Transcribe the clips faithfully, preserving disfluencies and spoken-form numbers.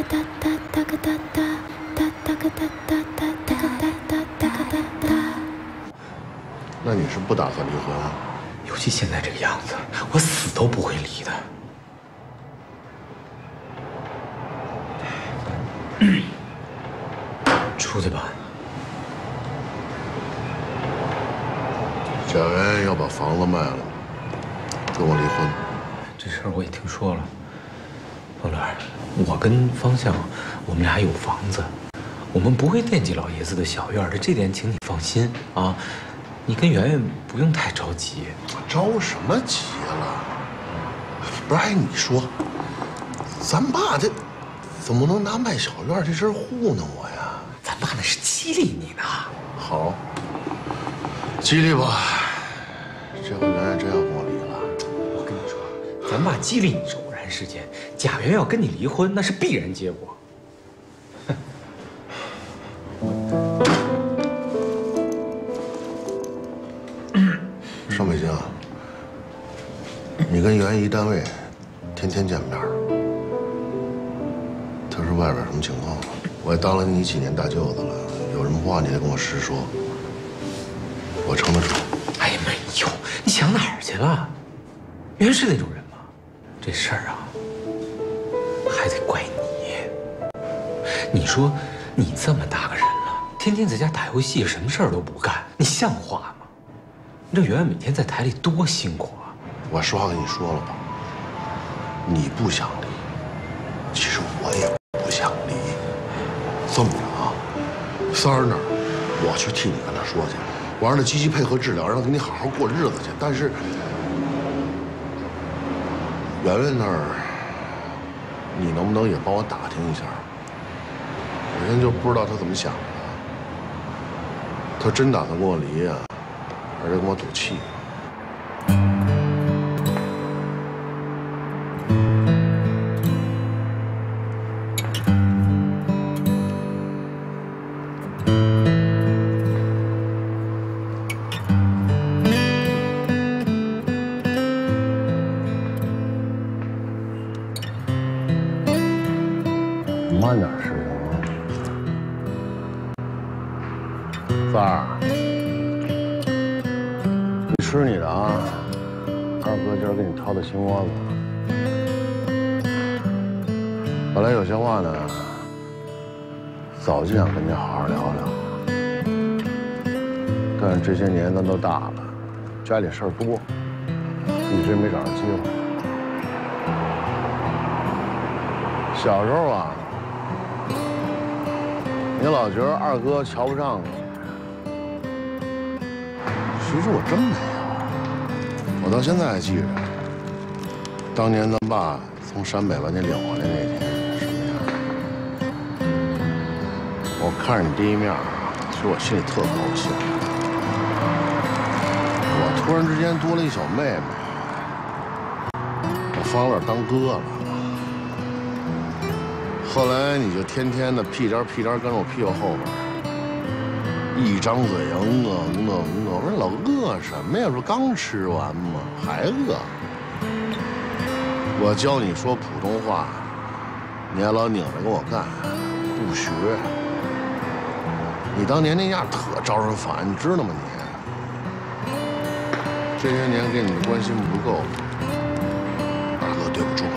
那你是不打算离婚啊？ 尤其现在这个样子，我死都不会离的。出去吧。 贾元要把房子卖了，跟我离婚。 这事儿我也听说了。方乐，我跟方向，我们俩有房子，我们不会惦记老爷子的小院的，这点请你放心啊。你跟圆圆不用太着急。 着什么急了？不是，哎，你说，咱爸这怎么能拿卖小院这事糊弄我呀？ 咱爸那是激励你呢。 好，激励吧。这回圆圆真要跟我离了。 我跟你说，咱爸激励你是偶然事件，贾圆要跟你离婚那是必然结果。 上北京啊，你跟袁一单位天天见面。他说外边什么情况了？我也当了你几年大舅子了，有什么话你得跟我实说，我撑得住。 哎呀，没有，你想哪儿去了？袁是那种人吗？这事儿啊，还得怪你。你说你这么大个人了，天天在家打游戏，什么事儿都不干，你像话吗？你这圆圆每天在台里多辛苦啊！ 我实话跟你说了吧，你不想离，其实我也不想离。这么着啊，三儿那儿，我去替你跟他说去，我让他积极配合治疗，让他跟你好好过日子去。但是圆圆那儿，你能不能也帮我打听一下？我现在就不知道他怎么想的，他真打算跟我离呀、啊？还是跟我赌气？慢点吃行吗？三儿。吃你的啊！二哥今儿给你掏的心窝子。本来有些话呢，早就想跟你好好聊聊，但是这些年咱都大了，家里事儿多，一直没找着机会。小时候啊，你老觉得二哥瞧不上你，其实我真没有。我到现在还记着，当年咱爸从陕北把你领回来那天什么样。我看着你第一面，其实我心里特高兴。我突然之间多了一小妹妹，我方乐当哥了。后来你就天天的屁颠屁颠跟着我屁股后边。一张嘴呀，嗯啊嗯啊嗯啊！我说老饿什么呀？说刚吃完吗？还饿？我教你说普通话，你还老拧着跟我干，不学。你当年那样特招人烦，你知道吗你？这些年给你的关心不够，二哥对不住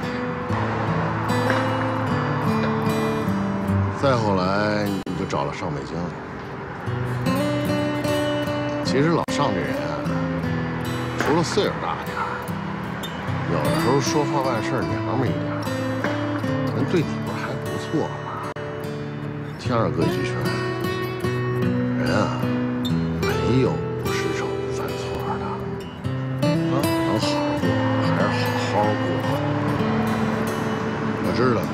你。再后来你就找了上北京。其实老尚这人啊，除了岁数大点儿，有的时候说话办事娘们一点儿，人对你不是还不错吗？听二哥一句劝，人啊，没有不是丑不犯错的，啊，能好过还是好好过。我知道，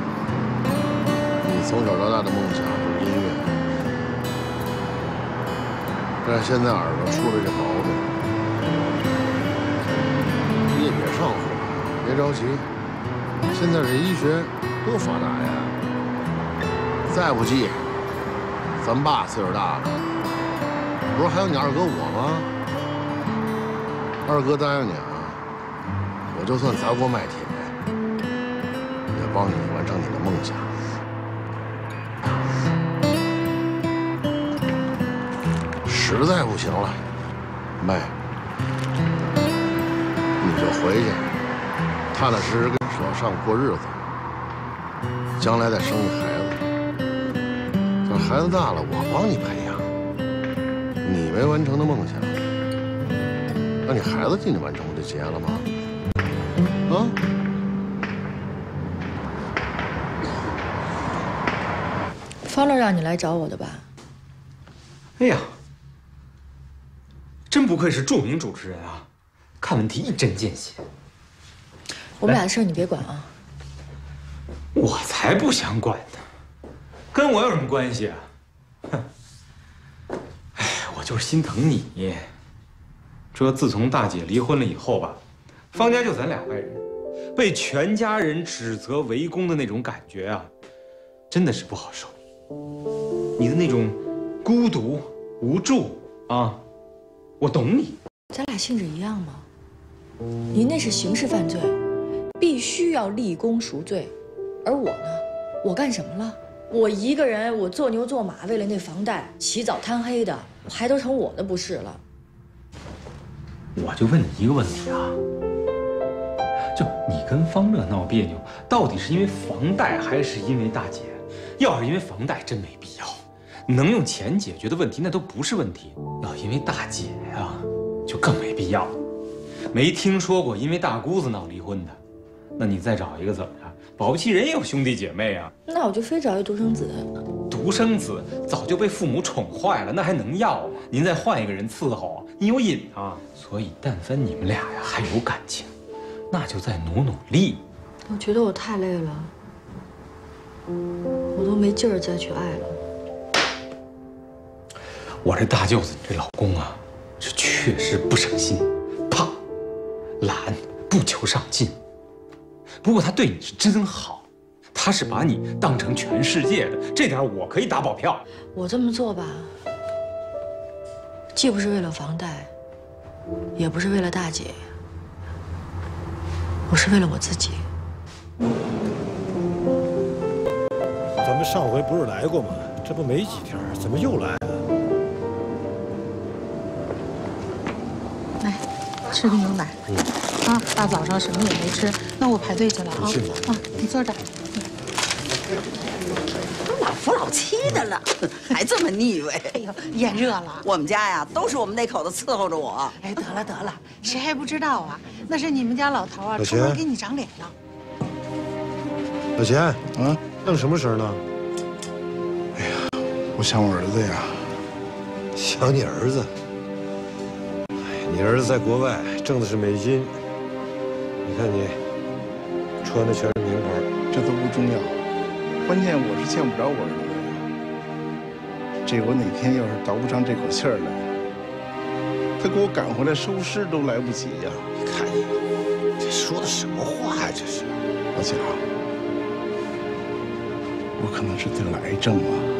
你从小到大的梦想就是音乐。但是现在耳朵出了这毛病，你也别上火，别着急。现在这医学多发达呀！再不济，咱爸岁数大了，不是还有你二哥我吗？二哥答应你啊，我就算砸锅卖铁，也帮你完成你的梦想。实在不行了，妹，你就回去，踏踏实实跟老尚过日子，将来再生个孩子。等孩子大了，我帮你培养。你没完成的梦想，那你孩子尽力完成不就结了吗？啊？ 方乐让你来找我的吧？ 哎呀，真不愧是著名主持人啊，看问题一针见血。 我们俩的事你别管啊。 我才不想管呢，跟我有什么关系啊？哼！哎，我就是心疼你。这自从大姐离婚了以后吧，方家就咱俩外人，被全家人指责围攻的那种感觉啊，真的是不好受。你的那种孤独无助啊，我懂你。 咱俩性质一样吗？你那是刑事犯罪，必须要立功赎罪，而我呢，我干什么了？我一个人，我做牛做马，为了那房贷起早贪黑的，还都成我的不是了。 我就问你一个问题啊，就你跟方乐闹别扭，到底是因为房贷还是因为大姐？要是因为房贷，真没必要。能用钱解决的问题，那都不是问题。要因为大姐呀，就更没必要。没听说过因为大姑子闹离婚的，那你再找一个怎么着？保不齐人也有兄弟姐妹啊。 那我就非找一独生子。 独生子早就被父母宠坏了，那还能要吗？您再换一个人伺候，你有瘾啊。所以，但凡你们俩呀还有感情，那就再努努力。 我觉得我太累了，我都没劲儿再去爱了。 我这大舅子，你这老公啊，是确实不省心，胖、懒，不求上进。不过他对你是真好，他是把你当成全世界的，这点我可以打保票。 我这么做吧，既不是为了房贷，也不是为了大姐，我是为了我自己。 咱们上回不是来过吗？这不没几天，怎么又来了？ 来，吃个牛奶。嗯。啊，大早上什么也没吃，那我排队去了啊。 去吧。 啊，你坐这儿。 都老夫老妻的了，还这么腻味？ 哎呦，眼热了。 我们家呀，都是我们那口子伺候着我。 哎，得了得了，谁还不知道啊？那是你们家老头啊， 老出门钱给你长脸了。 老钱， 啊， 弄什么声呢？ 哎呀，我想我儿子呀。 想你儿子。哎，你儿子在国外挣的是美金，你看你穿的全是名牌， 这都不重要，关键我是见不着我儿子呀。这我哪天要是倒不上这口气儿来，他给我赶回来收尸都来不及呀！ 你看你这说的什么话呀？这是。 老贾，我可能是得了癌症了。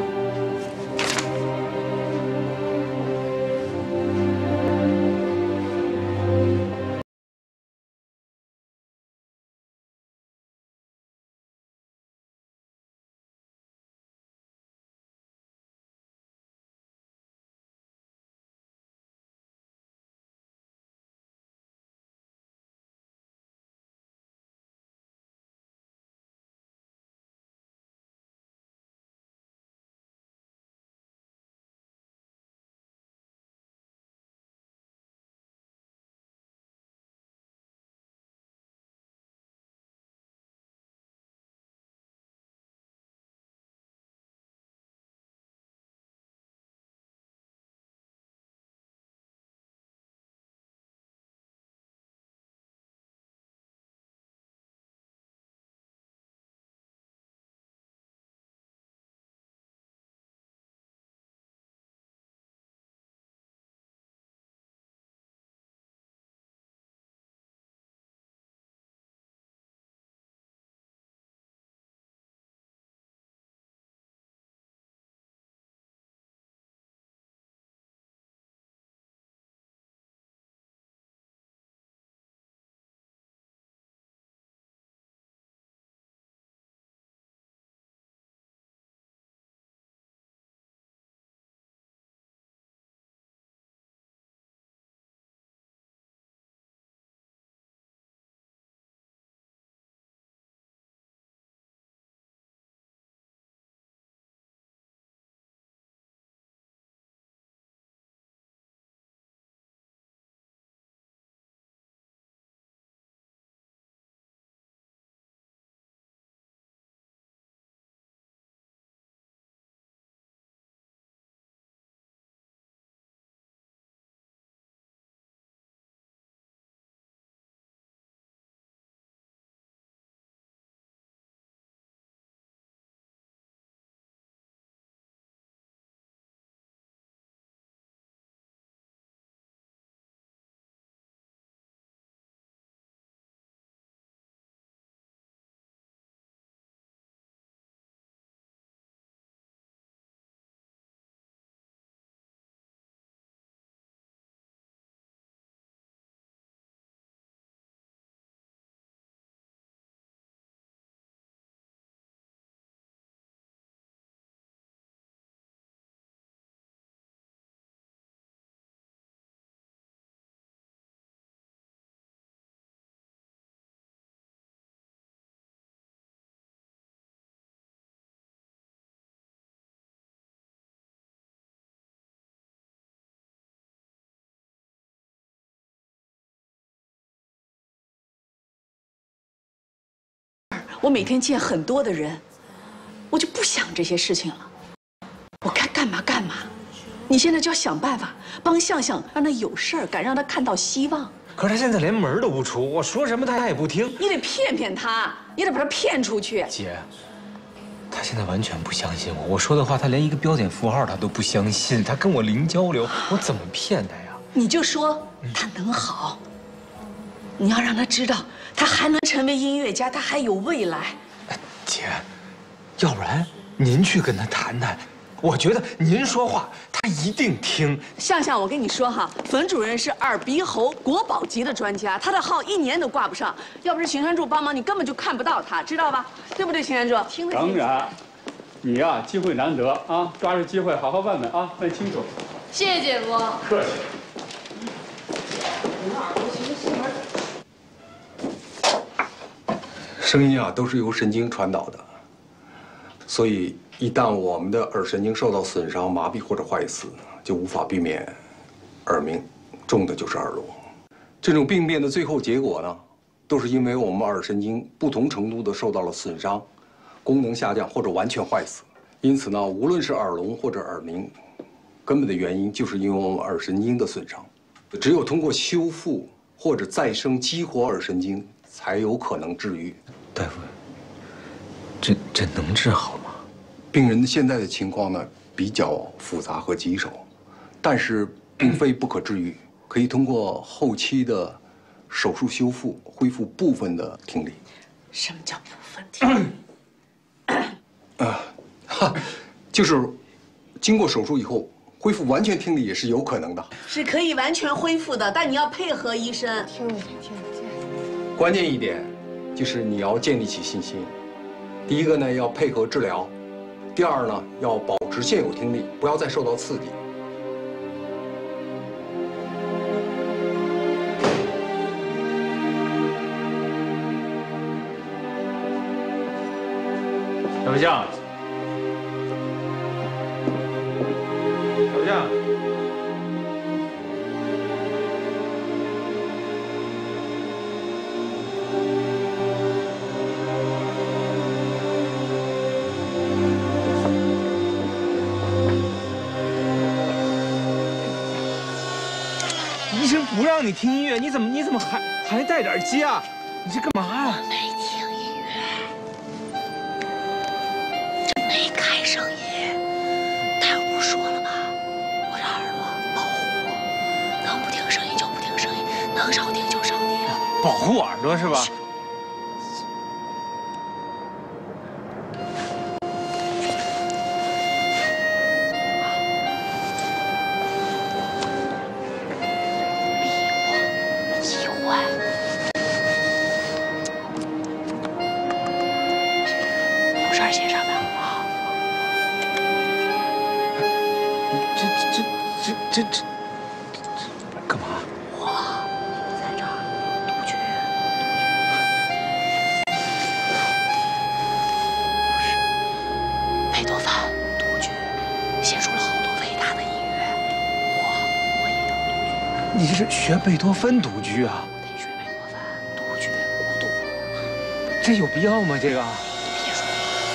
我每天见很多的人，我就不想这些事情了。我该干嘛干嘛。你现在就要想办法帮向向，让他有事儿干，让他看到希望。 可是他现在连门都不出，我说什么他也不听。 你得骗骗他，你得把他骗出去。 姐，他现在完全不相信我，我说的话他连一个标点符号他都不相信，他跟我零交流，我怎么骗他呀？ 你就说他能好，你要让他知道他还能成为音乐家，他还有未来。 姐，要不然您去跟他谈谈，我觉得您说话他一定听。 向向，我跟你说哈，冯主任是耳鼻喉国宝级的专家，他的号一年都挂不上。要不是邢山柱帮忙，你根本就看不到他，知道吧？对不对，邢山柱？听得当然，你呀、啊，机会难得啊，抓住机会好好问问啊，问清楚。 谢谢姐夫。 客气。 声音啊，都是由神经传导的，所以一旦我们的耳神经受到损伤、麻痹或者坏死，就无法避免耳鸣，重的就是耳聋。这种病变的最后结果呢，都是因为我们耳神经不同程度的受到了损伤，功能下降或者完全坏死。因此呢，无论是耳聋或者耳鸣，根本的原因就是因为我们耳神经的损伤。只有通过修复或者再生激活耳神经，才有可能治愈。 大夫，这这能治好吗？ 病人现在的情况呢比较复杂和棘手，但是并非不可治愈，可以通过后期的手术修复恢复部分的听力。 什么叫部分听力？ 啊，哈，就是经过手术以后恢复完全听力也是有可能的， 是可以完全恢复的，但你要配合医生。 听我听我听。 关键一点就是你要建立起信心。第一个呢，要配合治疗；第二呢，要保持现有听力，不要再受到刺激。 小飞象，小飞象。 医生不让你听音乐，你怎么你怎么还还戴着耳机啊？你这干嘛啊？ 我没听音乐，这没开声音。大夫不是说了吗？我这耳朵保护我，能不听声音就不听声音，能少听就少听。 保护耳朵是吧？这这这干嘛？ 我在这儿独居。不是，贝多芬独居，写出了好多伟大的音乐。我我也要独居。 你这是学贝多芬独居啊？ 我得学贝多芬独居，孤独。 这有必要吗？这个？ 别说。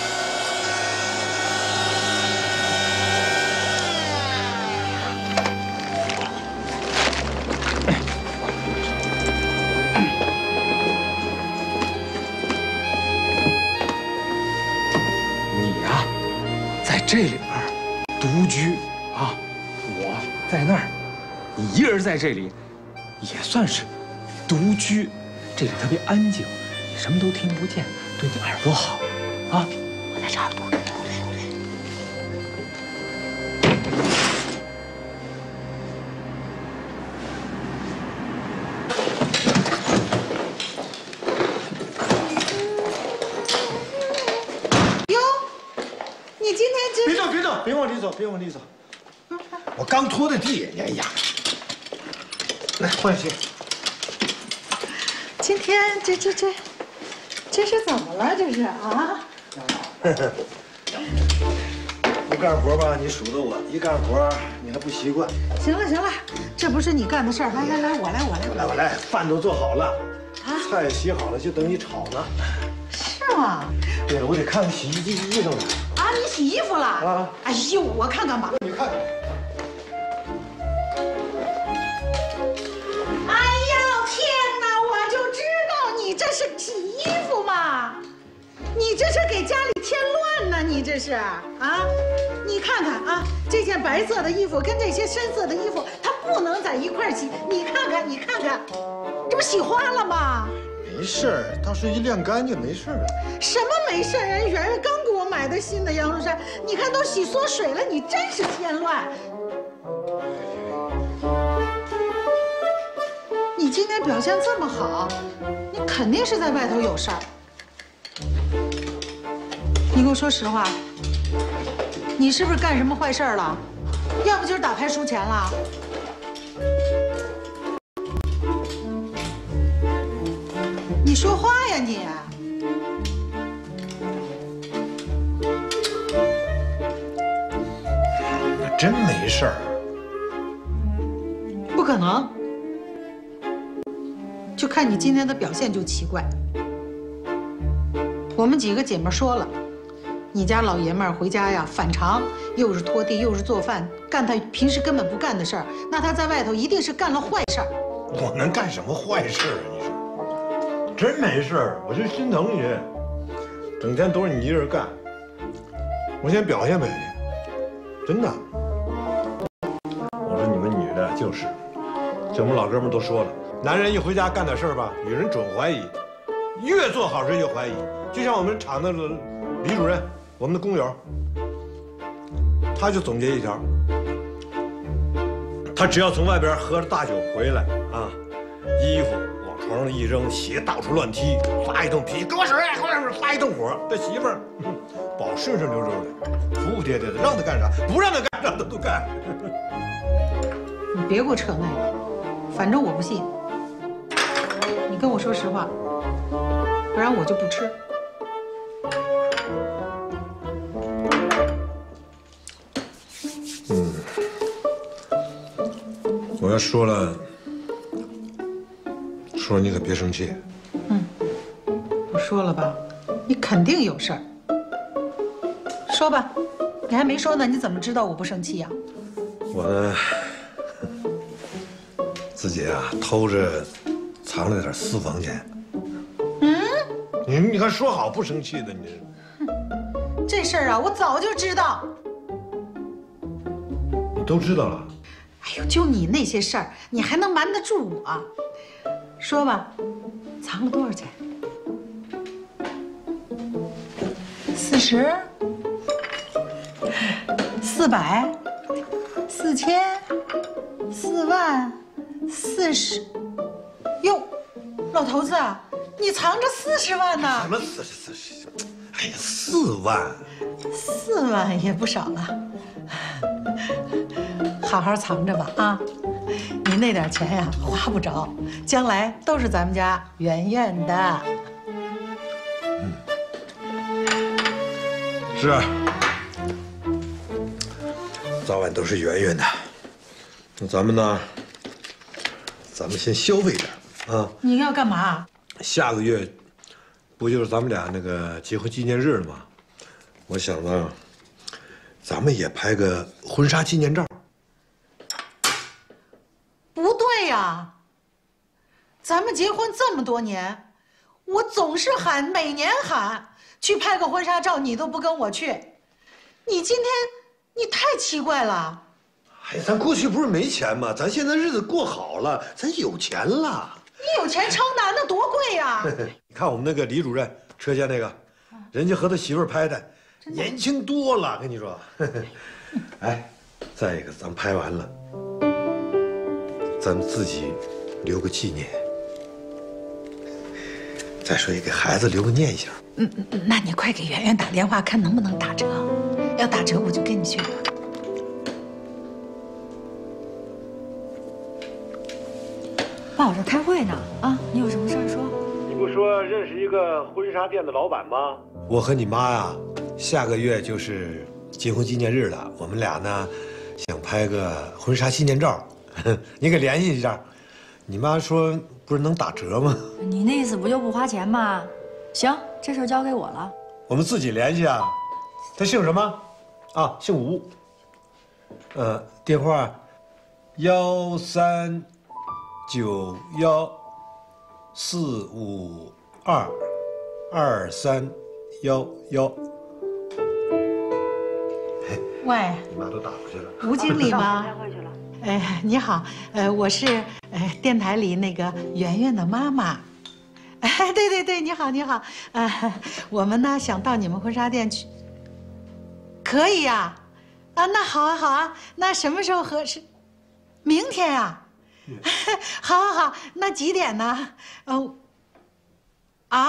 这里边独居啊，我在那儿，你一人在这里，也算是独居。这里特别安静，你什么都听不见，对你耳朵好啊。 我在这儿独居。 别往里走，别往里走。我刚拖的地，哎呀，来换鞋。 今天这这这，这是怎么了？这是啊？ 不干活吧，你数落我；一干活，你还不习惯。 行了行了，这不是你干的事儿。来来来，我来我来来我来，饭都做好了，啊，菜洗好了，就等你炒呢。 是是吗？ 对了，我得看看洗衣机衣裳呢。 啊，你洗衣服了？啊！哎呦，我看看吧。 你看。 哎呀，天哪！我就知道你这是洗衣服嘛，你这是给家里添乱呢，你这是啊？你看看啊，这件白色的衣服跟这些深色的衣服，它不能在一块洗。你看看，你看看，这不洗花了吗？ 没事儿，到时候一晾干就没事了。 什么没事儿？人圆圆刚给我买的新的羊绒衫，你看都洗缩水了，你真是添乱。你今天表现这么好，你肯定是在外头有事儿。你给我说实话，你是不是干什么坏事了？要不就是打牌输钱了？你说话呀你！ 我真没事儿。 不可能，就看你今天的表现就奇怪。我们几个姐妹说了，你家老爷们儿回家呀反常，又是拖地又是做饭，干他平时根本不干的事儿，那他在外头一定是干了坏事儿。 我能干什么坏事啊？你说。真没事儿，我就心疼你，整天都是你一人干。我先表现表现，真的。我说你们女的就是，这我们老哥们都说了，男人一回家干点事儿吧，女人准怀疑，越做好事越怀疑。就像我们厂的李主任，我们的工友，他就总结一条，他只要从外边喝着大酒回来啊，衣服床上一扔，鞋到处乱踢，发一通脾气，给我水，给我水，发一通火。这媳妇儿保顺顺溜溜的，服服帖帖的，让他干啥，不让他干啥他都干。 你别给我扯那个，反正我不信。你跟我说实话，不然我就不吃。 嗯，我要说了。说你可别生气。 嗯，我说了吧，你肯定有事儿。说吧，你还没说呢，你怎么知道我不生气呀？ 我呢，自己啊偷着藏了点私房钱。 嗯， 你你看说好不生气的你。 这事儿啊，我早就知道。 你都知道了？ 哎呦，就你那些事儿，你还能瞒得住我？说吧，藏了多少钱？四十、四百、四千、四万、四十。哟，老头子啊，你藏着四十万呢？ 什么四十四十？哎呀，四万。 四万也不少了，好好藏着吧啊！你那点钱呀，花不着，将来都是咱们家圆圆的。 嗯，是啊，早晚都是圆圆的。那咱们呢？咱们先消费点啊！ 你要干嘛？ 下个月不就是咱们俩那个结婚纪念日了吗？我想呢，咱们也拍个婚纱纪念照。 不对呀，咱们结婚这么多年，我总是喊，每年喊去拍个婚纱照，你都不跟我去。你今天你太奇怪了。 哎，咱过去不是没钱吗？咱现在日子过好了，咱有钱了。 你有钱超男的多贵呀！ 你看我们那个李主任车间那个，人家和他媳妇儿拍的，年轻多了。跟你说，哎，再一个，咱拍完了，咱们自己留个纪念。再说也给孩子留个念想。 嗯，那你快给圆圆打电话，看能不能打折。要打折，我就跟你去。 爸，我这开会呢，啊，你有什么事儿说？ 你不说认识一个婚纱店的老板吗？我和你妈呀，下个月就是结婚纪念日了，我们俩呢，想拍个婚纱纪念照，你给联系一下。你妈说不是能打折吗？ 你那意思不就不花钱吗？ 行，这事儿交给我了。 我们自己联系啊。他姓什么？啊，姓吴。呃，电话幺三九幺四五二二三幺幺。 喂， 你妈都打过去了。 吴经理吗？ 开会去了。 哎，你好，呃，我是呃电台里那个圆圆的妈妈。哎，对对对，你好你好，呃，我们呢想到你们婚纱店去。可以呀，啊，那好啊好啊，那什么时候合适？明天呀。好好好，那几点呢？呃，啊？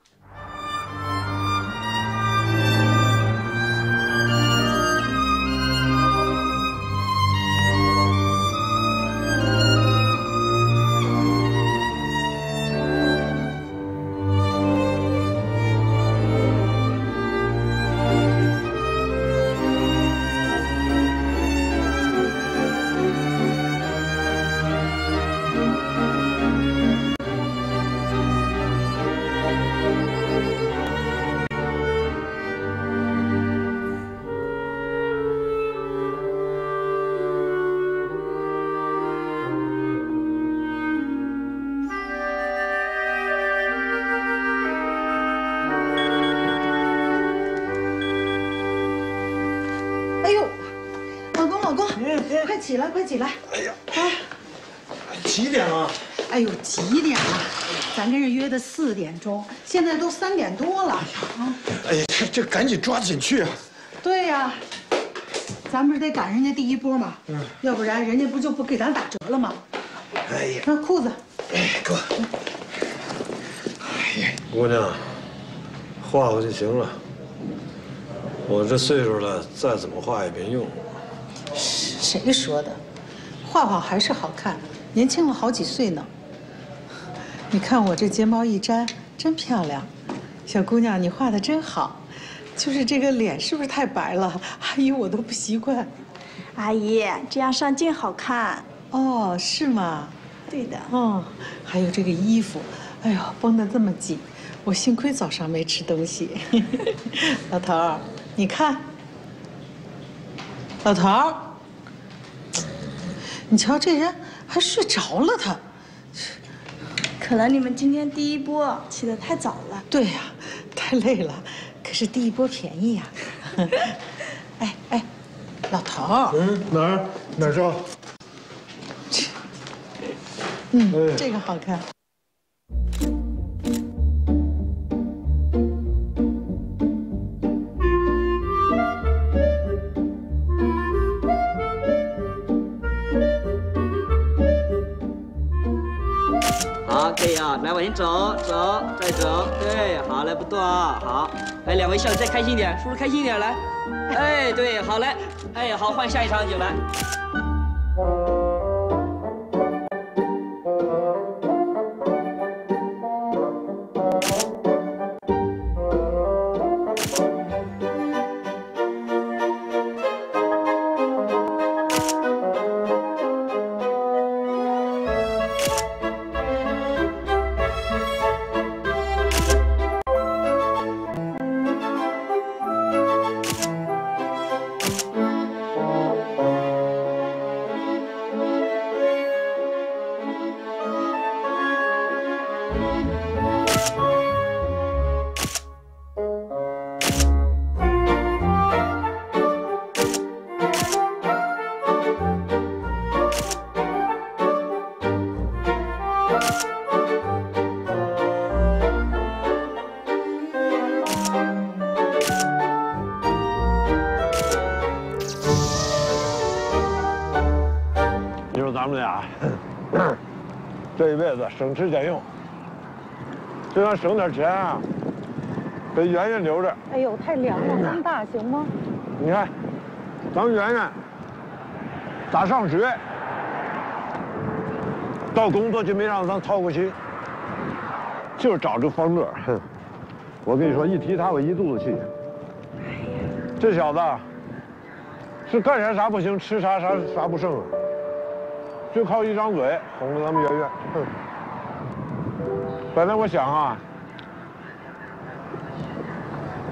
快起来，快起来！哎呀，哎， 几点了？ 哎呦，几点了？咱跟人约的四点钟，现在都三点多了。啊！ 哎呀，这这赶紧抓紧去啊！ 对呀，咱不是得赶人家第一波吗？嗯，要不然人家不就不给咱打折了吗？ 哎呀， 那裤子， 哎，给我。哎呀，姑娘，画画就行了。我这岁数了，再怎么画也没用。 谁说的？画画还是好看，年轻了好几岁呢。你看我这睫毛一粘，真漂亮。小姑娘，你画的真好，就是这个脸是不是太白了？阿姨我都不习惯。 阿姨，这样上镜好看。 哦，是吗？ 对的。 哦，还有这个衣服，哎呦，绷得这么紧，我幸亏早上没吃东西。老头儿，你看。老头儿，你瞧这人还睡着了，他。 可能你们今天第一波起得太早了。 对呀，太累了。可是第一波便宜呀。哎哎，老头儿。 嗯，哪儿哪儿照？ 嗯，哎、这个好看。 好，可以啊，来往前走，走，再走，对，好，来不动啊，好，哎，两位笑得再开心点，叔叔开心一点，来，哎，对，好，来，哎，好，换下一场景来。 咱们俩这一辈子省吃俭用，就想省点钱啊，给圆圆留着。 哎呦，太凉了，风大行吗？ 你看，咱们圆圆咋上学，到工作就没让咱操过心，就是找这方乐。哼，我跟你说，一提他我一肚子气。哎呀，这小子是干啥啥不行，吃啥啥啥不剩啊。就靠一张嘴哄着咱们圆圆，哼！本来我想啊，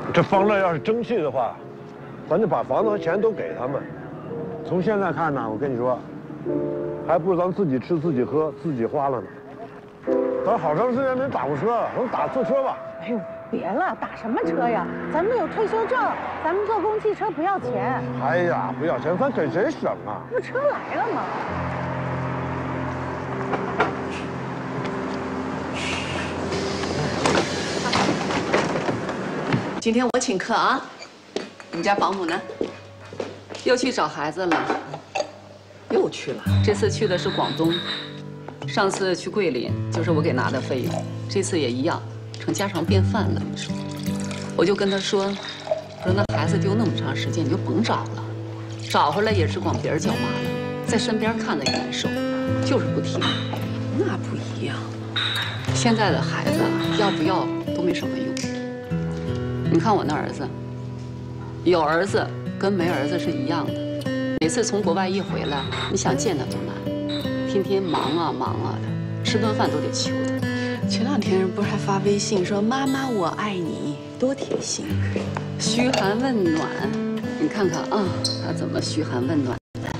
这方乐要是争气的话，咱就把房子和钱都给他们。从现在看呢，我跟你说，还不如咱自己吃自己喝自己花了呢。咱好长时间没打过车了，咱打坐车吧。 哎呦，别了，打什么车呀？咱们有退休证，咱们坐公汽车不要钱。 哎呀，不要钱，咱给谁省啊？ 不车来了吗？ 今天我请客啊！你们家保姆呢？ 又去找孩子了。 又去了？ 这次去的是广东，上次去桂林就是我给拿的费用，这次也一样，成家常便饭了。你说，我就跟他说，我说那孩子丢那么长时间，你就甭找了，找回来也是光别人叫妈了，在身边看着也难受，就是不听。 那不一样。 现在的孩子要不要都没什么用。你看我那儿子，有儿子跟没儿子是一样的。每次从国外一回来，你想见他都难，天天忙啊忙啊的，吃顿饭都得求他。 前两天不是还发微信说妈妈我爱你，多贴心， 嘘寒问暖。你看看啊，他怎么嘘寒问暖的？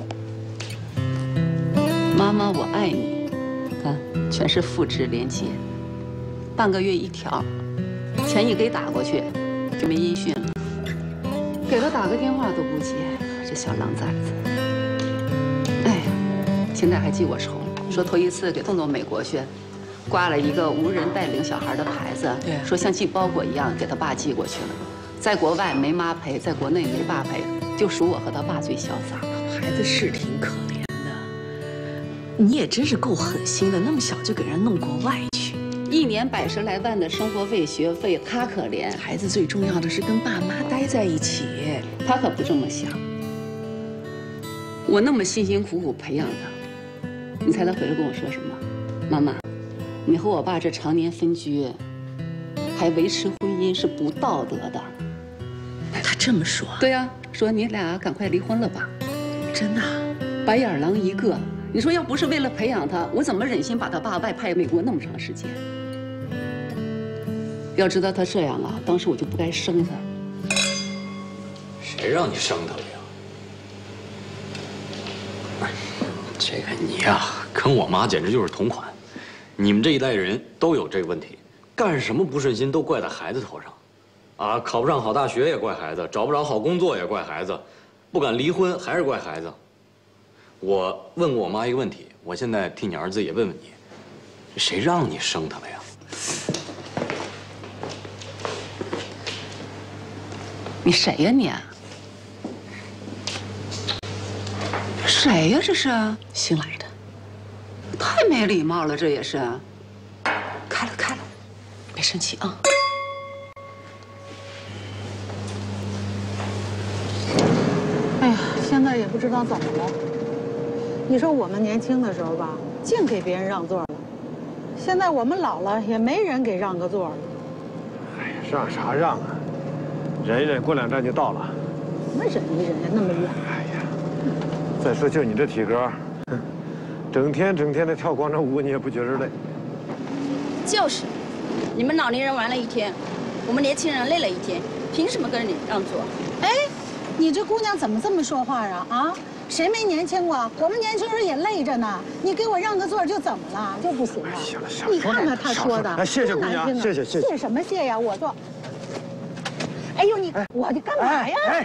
妈妈我爱你，看全是复制连接，半个月一条。钱一给打过去，就没音讯了。给他打个电话都不接，这小狼崽子。哎呀，现在还记我仇，说头一次给送到美国去，挂了一个无人带领小孩的牌子， 对， 说像寄包裹一样给他爸寄过去了。在国外没妈陪，在国内没爸陪，就属我和他爸最潇洒。 孩子是挺可怜的，你也真是够狠心的，那么小就给人弄国外去。 一年百十来万的生活费、学费，他可怜。 孩子最重要的是跟爸妈待在一起， 他可不这么想。我那么辛辛苦苦培养他，你猜他回来跟我说什么？妈妈，你和我爸这常年分居，还维持婚姻是不道德的。 他这么说？ 对呀、啊，说你俩赶快离婚了吧。 真的、啊？ 白眼狼一个。你说要不是为了培养他，我怎么忍心把他爸外派美国那么长时间？要知道他这样啊，当时我就不该生他。 谁让你生他了呀？哎，这个你呀，跟我妈简直就是同款。你们这一代人都有这个问题，干什么不顺心都怪在孩子头上，啊，考不上好大学也怪孩子，找不着好工作也怪孩子，不敢离婚还是怪孩子。我问过我妈一个问题，我现在替你儿子也问问你，谁让你生他了呀？ 你谁呀你？谁呀这是？ 新来的。 太没礼貌了，这也是。 开了开了，别生气啊。 哎呀，现在也不知道怎么了。你说我们年轻的时候吧，净给别人让座了，现在我们老了，也没人给让个座了。 哎呀，让啥让啊？忍一忍，过两站就到了。 什么忍一忍呀，那么远。 哎呀，再说就你这体格，整天整天的跳广场舞，你也不觉着累？ 就是，你们老年人玩了一天，我们年轻人累了一天，凭什么跟你让座？ 哎，你这姑娘怎么这么说话啊？啊？谁没年轻过？我们年轻人也累着呢。你给我让个座就怎么了？就不行了？ 行了， 你看看他说的， 哎，谢谢姑娘，谢谢谢谢。 谢什么谢呀？我坐。哎呦，你我你干嘛呀？ 哎，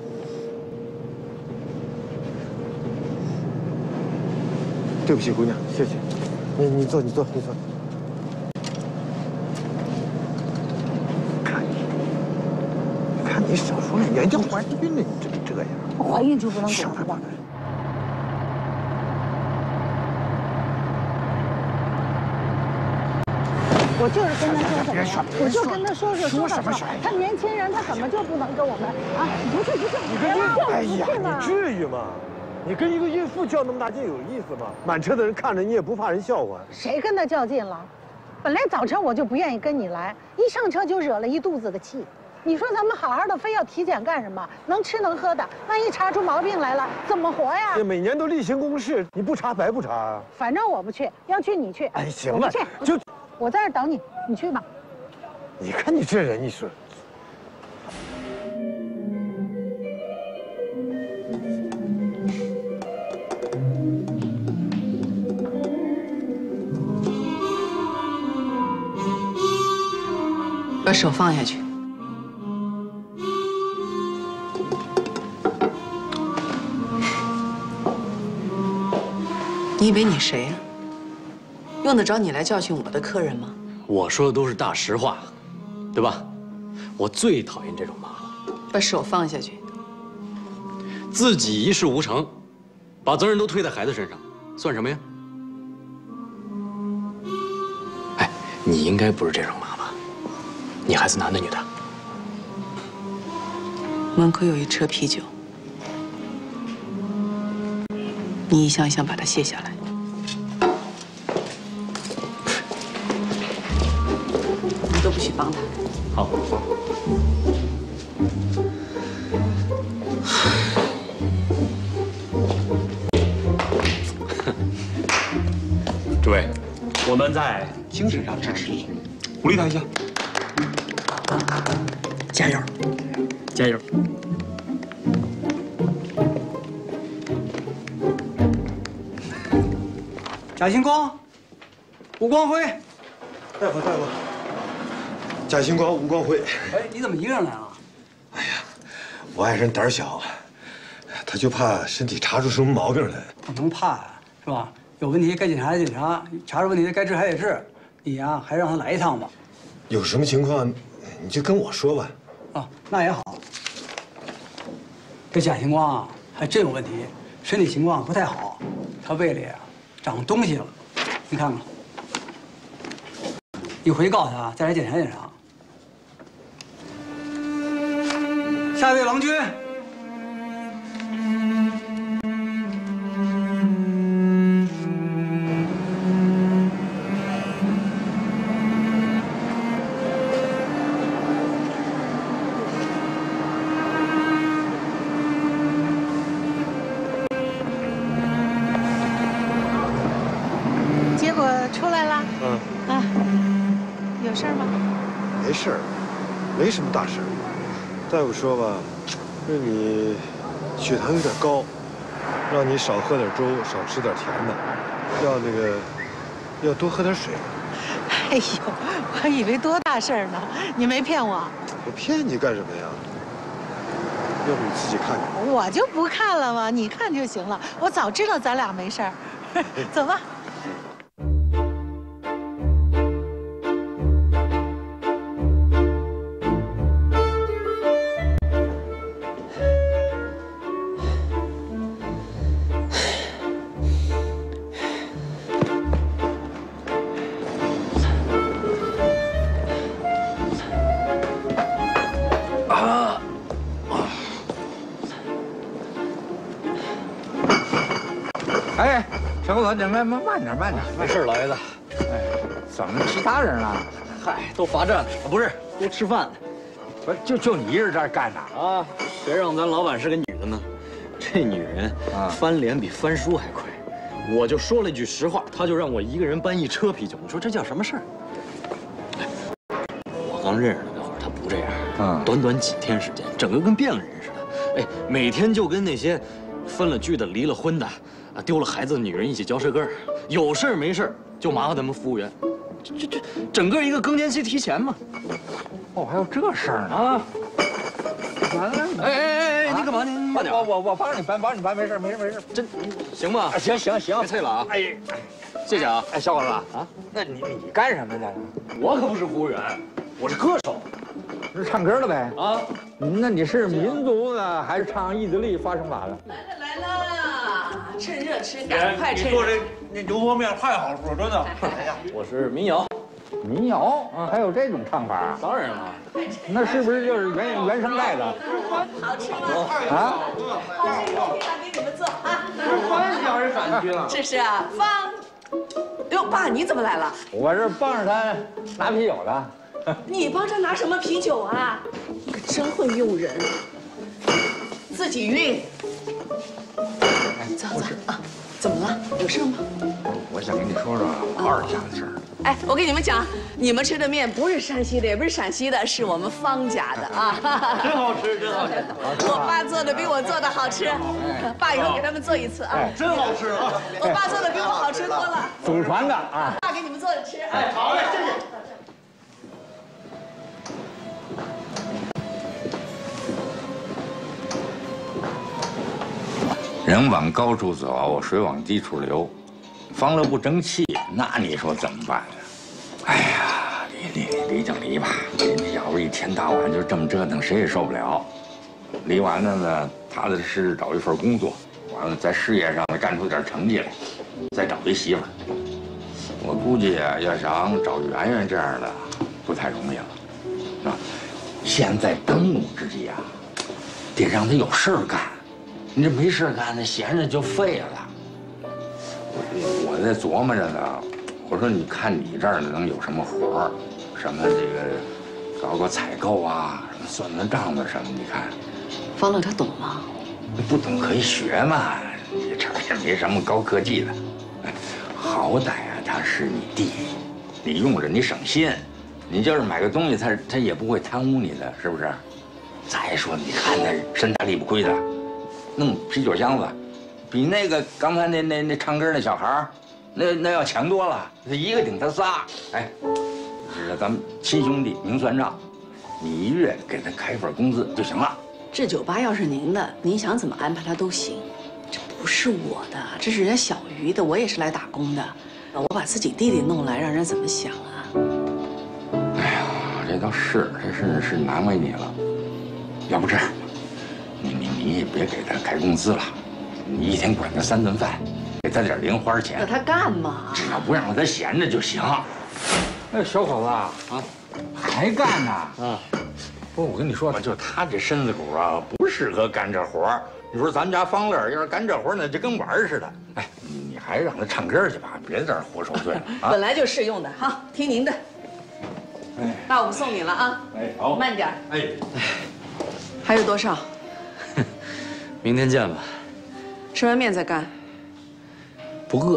对不起，姑娘，谢谢。你你坐，你坐，你坐。看你，看你少说了，人家怀孕了，你这这样。 怀孕就不能走了吧？我就是跟他说什么，我就跟他说说说什么。他年轻人，他怎么就不能跟我们啊？不是不是， 你跟孕，哎呀，你至于吗？你跟一个孕妇较那么大劲有意思吗？满车的人看着你也不怕人笑话。 谁跟他较劲了？本来早晨我就不愿意跟你来，一上车就惹了一肚子的气。你说咱们好好的，非要体检干什么？能吃能喝的，万一查出毛病来了，怎么活呀？ 这每年都例行公事，你不查白不查啊？ 反正我不去，要去你去。 哎，行了， 去， 就我在这等你，你去吧。 你看你这人，你说， 把手放下去。你以为你谁呀？用得着你来教训我的客人吗？ 我说的都是大实话，对吧？我最讨厌这种妈了。 把手放下去。 自己一事无成，把责任都推在孩子身上，算什么呀？哎，你应该不是这种妈吧？你孩子男的女的？ 门口有一车啤酒，你一项一项把它卸下来。你都不许帮他。 好。 诸位，我们在精神上支持你，鼓励他一下， 加油，加油！ 贾星光，吴光辉， 大夫大夫，贾星光、吴光辉。 哎，你怎么一个人来了？ 我爱人胆小，他就怕身体查出什么毛病来。 不能怕呀，是吧？有问题该检查的检查，查出问题该治还得治。你呀，还让他来一趟吧。 有什么情况，你就跟我说吧。 啊，那也好。这贾星光啊，还真有问题，身体情况不太好，他胃里啊长东西了。你看看，你回去告诉他，再来检查检查。下一位郎君。 结果出来了。 嗯。 啊，有事儿吗？ 没事儿，没什么大事儿。大夫说吧，说你血糖有点高，让你少喝点粥，少吃点甜的，要那个要多喝点水。 哎呦，我以为多大事儿呢，你没骗我。 我骗你干什么呀？要不你自己看看。 我就不看了嘛，你看就行了。我早知道咱俩没事儿，走吧。 哎，陈公子，你慢慢慢点，慢点。 没事，老爷子。 哎，怎么其他人呢？ 嗨，都罚站了，不是，都吃饭了。 不是，就就你一人在这干呢？ 啊，谁让咱老板是个女的呢？这女人啊，翻脸比翻书还快。我就说了一句实话，她就让我一个人搬一车啤酒，你说这叫什么事儿？我刚认识她那会儿，她不这样。嗯，短短几天时间，整个跟变了人似的。哎，每天就跟那些分了居的、离了婚的。啊，丢了孩子的女人一起嚼舌根儿，有事儿没事儿就麻烦咱们服务员，这这这，整个一个更年期提前嘛。 哦，还有这事儿呢啊！完了， 哎哎哎哎，你干嘛？你慢点。 我我我帮你搬，帮你搬，没事没事没事。 真行吧？ 行行行， 别啐了啊！哎，谢谢啊！ 哎，小伙子啊，那你你干什么的？ 我可不是服务员，我是歌手， 是唱歌的呗？啊，那你是民族的还是唱意大利发声法的？ 来了来了，趁热吃，赶快趁热。 你做这那牛坡面太好吃，真的。 哎呀，我是民谣。 民谣啊，还有这种唱法啊？ 当然了， 那是不是就是原原声带的？ 好吃吗？ 啊？ 好吃，我给你们做啊。 方家是陕区了。 这是啊，方。哟，爸，你怎么来了？ 我是帮着他拿啤酒的。 你帮着拿什么啤酒啊？你可真会用人，自己运。走走啊，怎么了？有事吗？ 我想跟你说说我二家的事儿。 哎，我跟你们讲，你们吃的面不是山西的，也不是陕西的，是我们方家的啊。 真好吃，真好吃。 我爸做的比我做的好吃，爸以后给他们做一次啊。 真好吃啊！ 我爸做的比我好吃多了。 祖传的啊。 爸给你们做着吃。 哎，好嘞，谢谢。 人往高处走，水往低处流，防了不争气，那你说怎么办呢？哎呀，离离离就离吧，你要不一天到晚就这么折腾，谁也受不了。离完了呢，踏踏实实找一份工作，完了在事业上干出点成绩来，再找一媳妇儿。我估计啊，要想找圆圆这样的，不太容易了，是吧？现在当务之急啊，得让他有事儿干。你这没事干，那闲着就废了。我我在琢磨着呢，我说你看你这儿能有什么活儿？什么这个搞搞采购啊，什么算算账的什么？你看， 方乐他懂吗？ 不懂可以学嘛，你这也没什么高科技的。好歹啊，他是你弟，你用着你省心。你就是买个东西，他他也不会贪污你的，是不是？再说你看他身大力不亏的，弄啤酒箱子，比那个刚才那那那唱歌那小孩那那要强多了。他一个顶他仨，哎，这咱们亲兄弟明算账，你一月给他开份工资就行了。 这酒吧要是您的，您想怎么安排他都行。这不是我的，这是人家小鱼的，我也是来打工的。我把自己弟弟弄来，让人怎么想啊？ 这倒是，这是是难为你了。要不这样，你你你也别给他开工资了，你一天管他三顿饭，给他点零花钱。 让他干嘛？ 只要不让他闲着就行。哎，小伙子啊，还干呢？啊，不是我跟你说吧，就他这身子骨啊，不适合干这活儿。你说咱们家方乐要是干这活儿呢，就跟玩儿似的。哎，你还让他唱歌去吧，别在这儿活受罪了啊！ 本来就适用的哈，听您的。 哎， 那我送你了啊！ 哎，好， 慢点。 哎， 还有多少？ 明天见吧。 吃完面再干。 不饿。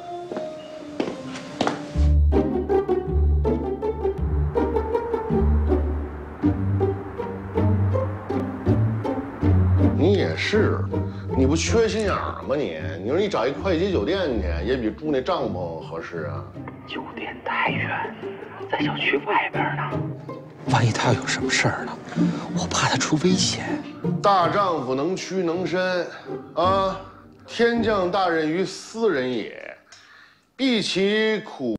你也是，你不缺心眼儿吗你？你说你找一快捷酒店去，也比住那帐篷合适啊。 酒店太远，在小区外边呢。万一他要有什么事儿呢？我怕他出危险。 大丈夫能屈能伸，啊，天降大任于斯人也，必其苦，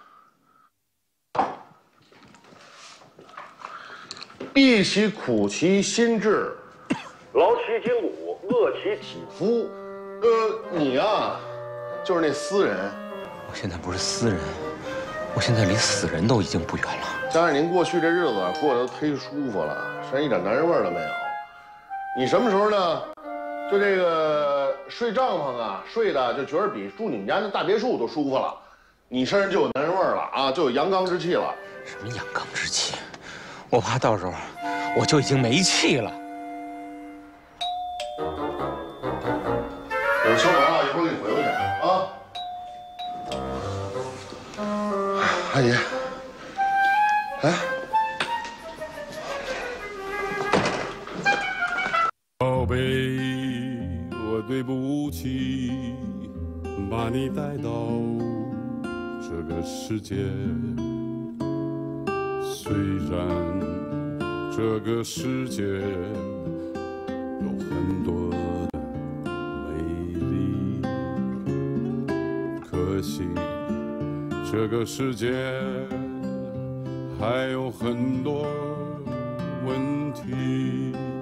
必其苦其心志，劳其筋骨，饿其体肤。呃，你啊，就是那斯人。 我现在不是私人，我现在离死人都已经不远了。 加上您过去这日子过得都忒舒服了，身上一点男人味儿都没有。你什么时候呢？就这个睡帐篷啊，睡的就觉得比住你们家那大别墅都舒服了。你身上就有男人味儿了啊，就有阳刚之气了。 什么阳刚之气？我怕到时候我就已经没气了。 我修完了，一会儿给你回过去啊。阿姨，来。 宝贝，我对不起，把你带到这个世界。虽然这个世界有很多的美丽，可惜这个世界还有很多问题。